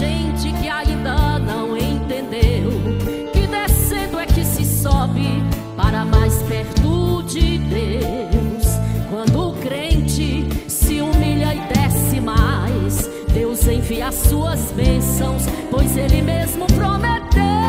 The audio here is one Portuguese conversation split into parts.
gente que ainda não entendeu que descendo é que se sobe para mais perto de Deus. Quando o crente se humilha e desce mais, Deus envia as suas bênçãos, pois Ele mesmo prometeu.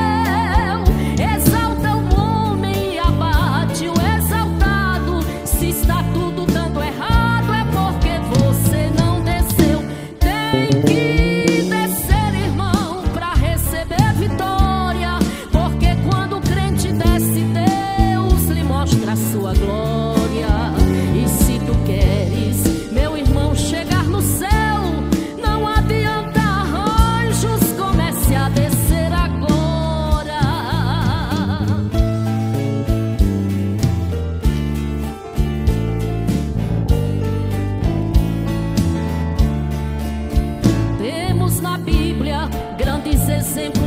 Exalta o homem e abate o exaltado. Se está tudo dando errado, é porque você não desceu. Tem que descer, irmão, para receber vitória, porque quando o crente desce, Deus lhe mostra a sua glória. E se tu queres, meu irmão, chegar no céu, não adianta anjos, comece a descer agora. Temos na Bíblia grandes exemplos